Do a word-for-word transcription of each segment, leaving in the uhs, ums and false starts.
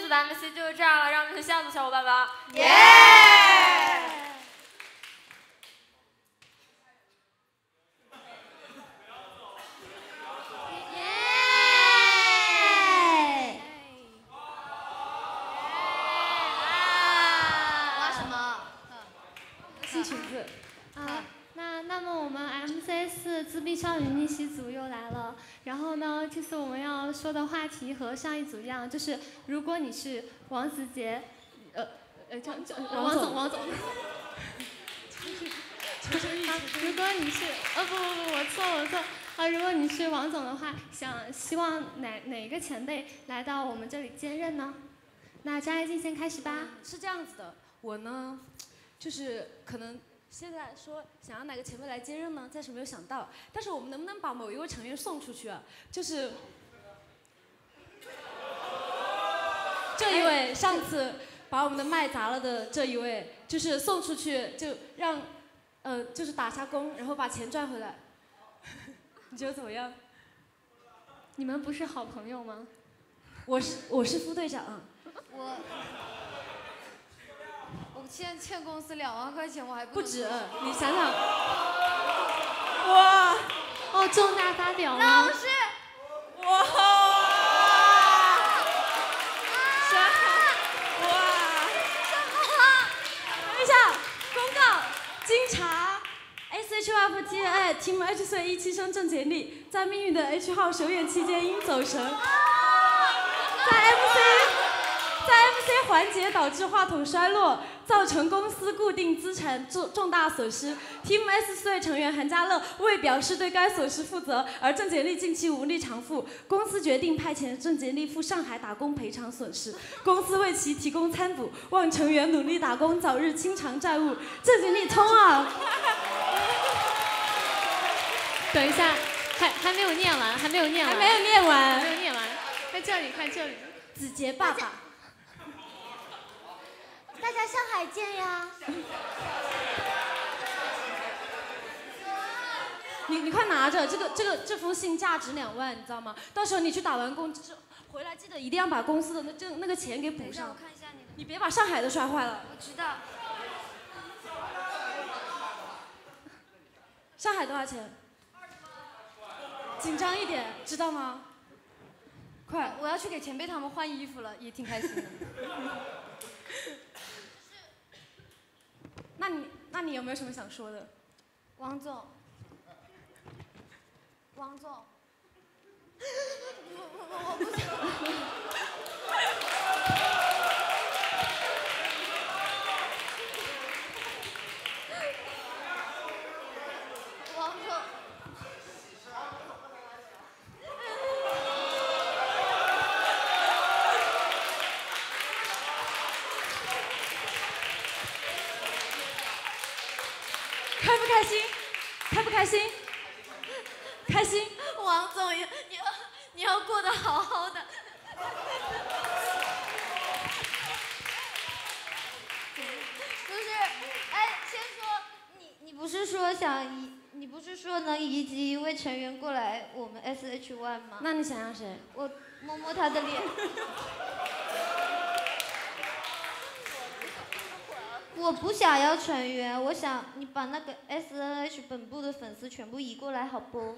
的 M C 就是这样了，让我们去下组小伙伴吧。 耶！ 挖什么？ 新裙子。啊，那那么我们 M C 四自闭少女逆袭组又来了。然后呢，这次我们要说的话题和上一组一样，就是如果你是王子杰，呃呃叫叫王总王总。啊，如果你是，呃不不不，我错我错。啊，如果你是王总的话，想希望哪哪一个前辈来到我们这里接任呢？那张爱静先开始吧。 是这样子的，我呢，就是可能现在说想要哪个前辈来接任呢，暂时没有想到。但是我们能不能把某一位成员送出去啊？就是这一位，上次把我们的麦砸了的这一位，就是送出去，就让呃就是打下工，然后把钱赚回来。你觉得怎么样？ 你们不是好朋友吗？ 我是我是副队长。 我我欠欠公司两万块钱，我还不止，你想想， 哇，哦，重大发表吗？ 老师， 哇，啥？哇， 什么？ 等一下，公告，经查 S H F T I Team H 岁一期生郑杰利在命运的 H 号首演期间因走神，在 M C。在 M C 环节导致话筒衰落，造成公司固定资产重重大损失。Team S 队成员韩家乐未表示对该损失负责，而郑杰利近期无力偿付，公司决定派遣郑杰利赴上海打工赔偿损失。公司为其提供参补，望成员努力打工，早日清偿债务。郑杰利冲啊！ 等一下，还还没有念完，还没有念完， 还没有念完， 还没有念完，在这里，看这里， 子杰爸爸。 大家上海见呀！ 你你快拿着这个这个这封信，价值两万，你知道吗？到时候你去打完工之后回来，记得一定要把公司的那这那个钱给补上。 我看一下你的。 你别把上海的摔坏了。 我知道。 上海多少钱？紧张一点，知道吗？快！ 我要去给前辈他们换衣服了，也挺开心的。 那你那你有没有什么想说的？ 王总，王总，我我我不想。王总。 开不开心？开不开心？开心。 王总，你你要你要过得好好的。不是，哎，先说你你不是说想移，你不是说能移籍一位成员过来我们 S H one 吗？ 那你想要谁？ 我摸摸他的脸。我不想要成员，我想你把那个 S N H 本部的粉丝全部移过来，好不？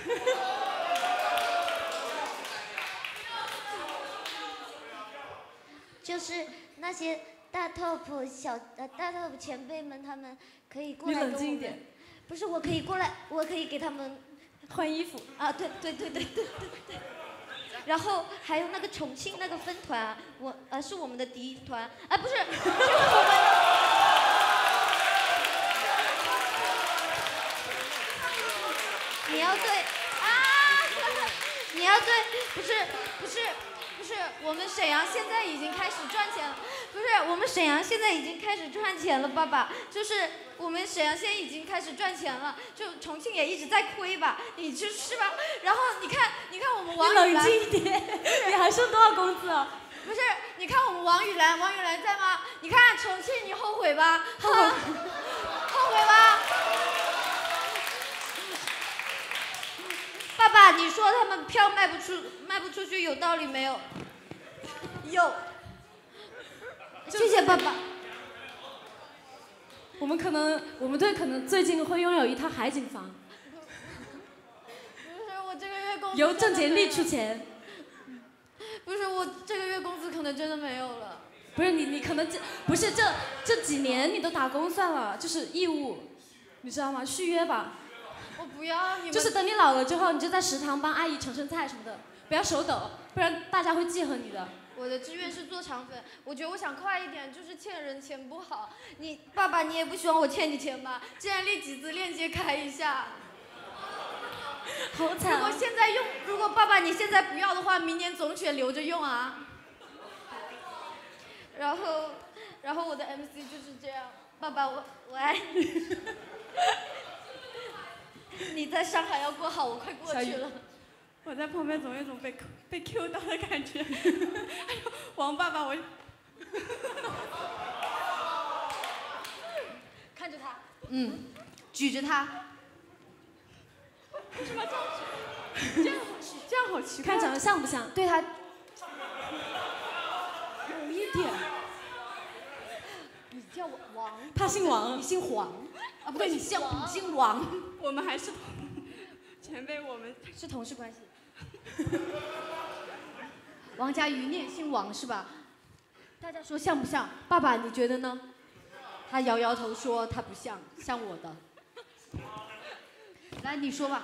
就是那些大 top 小呃大 top 前辈们，他们可以过来跟我们。 你冷静一点。 不是，我可以过来，我可以给他们换衣服啊！对对对对对对对。然后还有那个重庆那个分团，我呃是我们的敌团，哎不是，是我们。你要对啊！你要对，不是不是不是，我们沈阳现在已经开始赚钱了，不是我们沈阳现在已经开始赚钱了，爸爸，就是我们沈阳现在已经开始赚钱了，就重庆也一直在亏吧，你就是吧？然后你看，你看我们王雨兰， 你冷静一点，你还剩多少工资啊？ 不是，你看我们王雨兰，王雨兰在吗？你看重庆，你后悔吧？后悔，后悔吧？爸爸，你说他们票卖不出，卖不出去有道理没有？有， 谢谢爸爸。 我们可能，我们队可能最近会拥有一套海景房。 不是我这个月工资由郑洁丽出钱。 不是我这个月工资可能真的没有了。 不是你，你可能这不是这这几年你都打工算了，就是义务，你知道吗？续约吧。 我不要你们。 就是等你老了之后，你就在食堂帮阿姨盛盛菜什么的，不要手抖，不然大家会记恨你的。 我的志愿是做肠粉，我觉得我想快一点，就是欠人钱不好。你爸爸，你也不希望我欠你钱吧？既然立几字链接开一下。 好惨、啊！ 如果现在用，如果爸爸你现在不要的话，明年总选留着用啊。然后，然后我的 M C 就是这样，爸爸我我爱你。你在上海要过好，我快过去了。 我在旁边总有一种被被 Q 到的感觉。哎呦，王爸爸我。 看着他，嗯，举着他。 为什么这样举？这样好奇，这样好奇怪。 看长得像不像？对他。 有一点。你叫我王。 他姓王。 你姓黄。啊，不对，你姓你姓王。 我们还是同前辈，我们是同事关系。王佳瑜，你也姓王是吧？大家说像不像？爸爸，你觉得呢？他摇摇头说他不像，像我的。来，你说吧。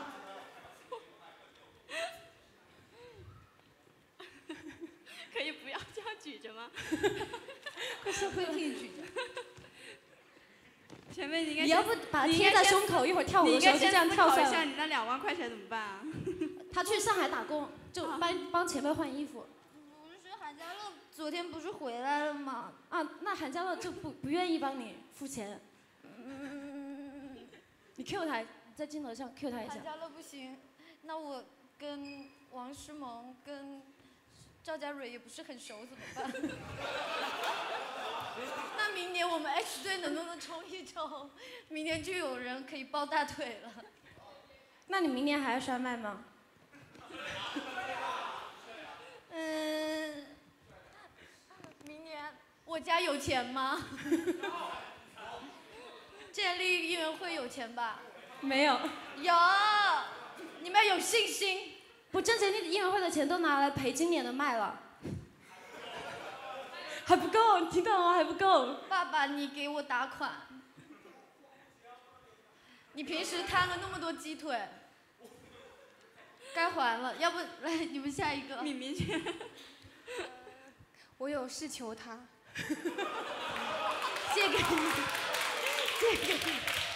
可以不要这样举着吗？ 可是会可以举着。 前辈，你应该你要不把它贴在胸口，一会儿跳舞的时候就这样跳下来。 你应该先思考一下，你那两万块钱怎么办啊？ 他去上海打工，就帮帮前辈换衣服。 不是韩家乐昨天不是回来了吗？ 啊，那韩家乐就不不愿意帮你付钱。 嗯， 你 Q 他，在镜头上 Q 他一下。 韩家乐不行，那我跟王诗萌跟赵家蕊也不是很熟，怎么办？那明年我们 H 队能不能冲一冲？明年就有人可以抱大腿了。 那你明年还要摔麦吗？ 嗯，明年我家有钱吗？建立艺人会有钱吧？ 没有。 有，你们有信心？ 不，郑洁丽艺人会的钱都拿来赔今年的麦了。还不够，你听到吗？还不够。 爸爸，你给我打款。你平时摊了那么多鸡腿，该还了。要不来，你们下一个。 敏敏姐， 我有事求他。 借给你，借给你，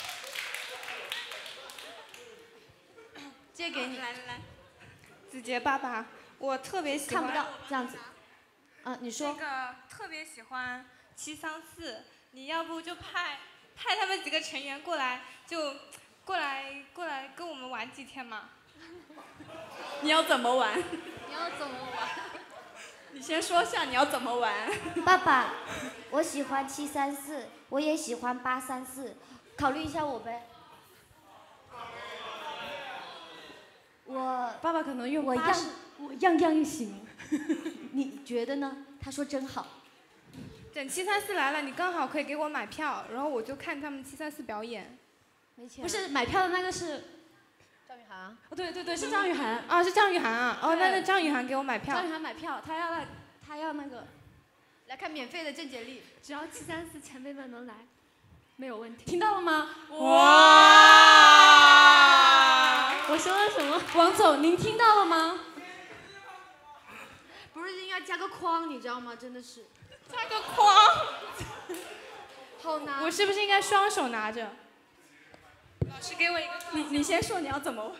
借给你。 来来来， 子杰爸爸，我特别喜欢。 看不到，这样子。啊，你说。 那个特别喜欢七三四，你要不就派派他们几个成员过来，就过来过来跟我们玩几天嘛。 你要怎么玩？ 你要怎么玩？ 你先说下你要怎么玩。 爸爸，我喜欢七三四，我也喜欢八三四，考虑一下我呗。我爸爸可能用我样我样样行，你觉得呢？他说真好。 等七三四来了，你刚好可以给我买票，然后我就看他们七三四表演。 没钱。 不是买票的那个是张雨涵。 哦，对对对，是张雨涵。 啊，是张雨涵啊。哦，那那张雨涵给我买票。 张雨涵买票，他要那他要那个。 来看免费的郑洁丽。 只要七三四前辈们能来，没有问题。 听到了吗？ 哇！ 我说了什么？王总，您听到了吗？ 不是应该加个框，你知道吗？真的是。 加个框。 好难。 我是不是应该双手拿着？老师给我一个。 你你先说你要怎么玩。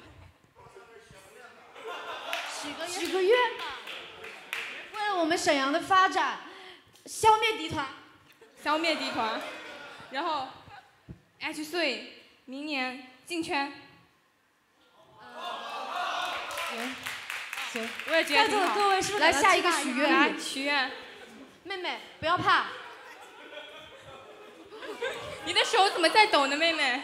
许个许个愿吧。为了我们沈阳的发展，消灭敌团。 消灭敌团，然后 H 岁明年进圈。 行，行， 我也觉得挺好。 在座的各位是不是来下一个许愿？ 来许愿。 妹妹不要怕。 你的手怎么在抖呢，妹妹？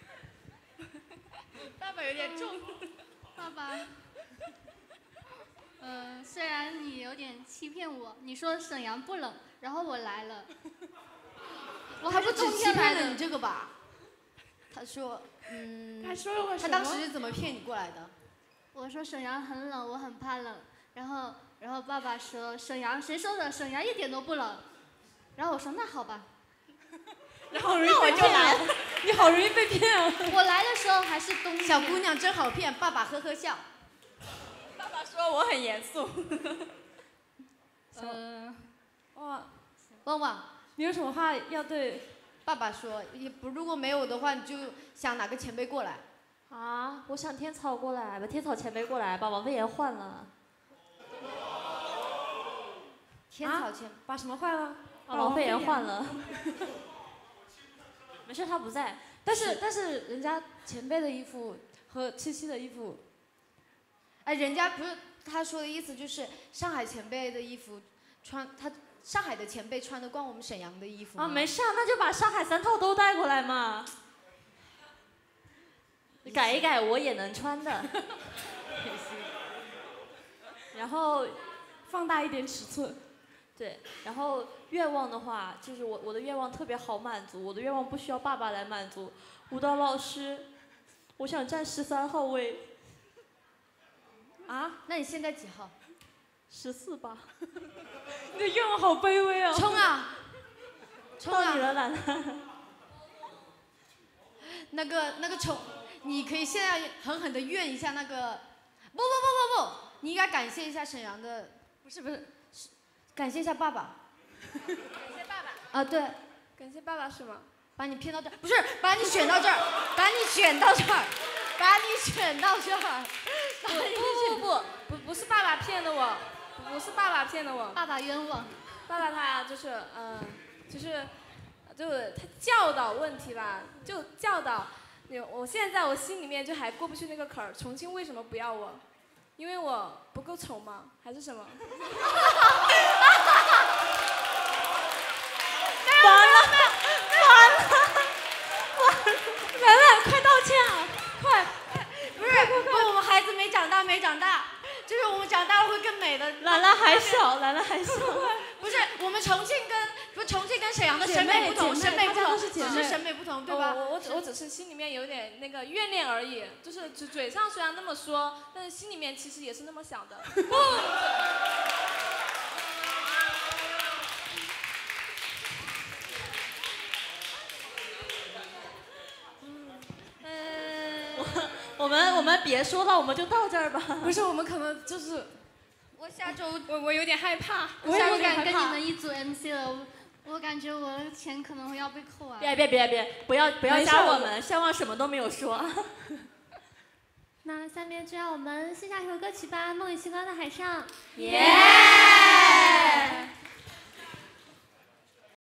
爸爸有点重。 爸爸。 嗯，虽然你有点欺骗我，你说沈阳不冷，然后我来了，我还是冬他不止欺天来的。 骗了你这个吧？他说，嗯， 他说了什么？ 他当时是怎么骗你过来的？ 我说沈阳很冷，我很怕冷，然后然后爸爸说沈阳谁说的？沈阳一点都不冷，然后我说那好吧。 然后容易被骗啊！你好容易被骗啊！ 我来的时候还是冬天。 小姑娘真好骗，爸爸呵呵笑。 爸爸说我很严肃。 呃， 哇， 旺旺， 你有什么话要对爸爸说？也不，如果没有的话，你就想哪个前辈过来。 啊，我想天草过来，把天草前辈过来，把王飞岩换了。 天草前、 啊、把什么换了？ 把王飞岩换了。没事，他不在。 但是但是人家前辈的衣服和七七的衣服， 哎，人家不是他说的意思就是上海前辈的衣服穿他上海的前辈穿得惯我们沈阳的衣服啊，没事，那就把上海三套都带过来嘛。改一改，我也能穿的。然后放大一点尺寸。 对，然后愿望的话，就是我我的愿望特别好满足，我的愿望不需要爸爸来满足。舞蹈老师，我想站十三号位。 啊？那你现在几号？ 十四吧。 你的愿望好卑微哦。 冲啊！冲啊！ 到你了，兰兰。 那个那个冲，你可以现在狠狠地怨一下那个，不不不不不，你应该感谢一下沈阳的，不是不是。感谢一下爸爸。 感谢爸爸。 啊，对。 感谢爸爸是吗？ 把你骗到这儿，不是把你选到这儿，把你选到这儿，把你选到这儿。 不不不不不不是爸爸骗的我，不是爸爸骗的我。 爸爸冤枉。 爸爸他就是嗯、呃，就是就是他教导问题吧，就教导你。我现在在我心里面就还过不去那个坎儿。重庆为什么不要我？因为我不够丑吗？还是什么？ 完了，完了，完了！兰兰，快道歉啊！快！ 不是，不，我们孩子没长大，没长大，就是我们长大了会更美的。 兰兰还小，兰兰还小。 不是，我们重庆跟不重庆跟沈阳的审美不同，审美不同，只是审美不同，对吧？ 我我我只是心里面有点那个怨念而已，就是嘴嘴上虽然那么说，但是心里面其实也是那么想的。不。 我们我们别说了，我们就到这儿吧。 不是，我们可能就是， 我下周我我有点害怕， 我也不敢跟你们一组 M C 了，我我感觉我的钱可能会要被扣啊。 别别别别，不要不要加我们，向往什么都没有说。 那下面就让我们献下一首歌曲吧，《梦与星光的海上》。 耶！